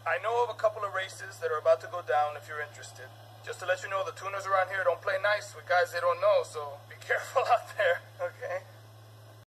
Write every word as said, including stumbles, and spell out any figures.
I know of a couple of races that are about to go down if you're interested. Just to let you know, the tuners around here don't play nice with guys they don't know, so be careful out there, okay?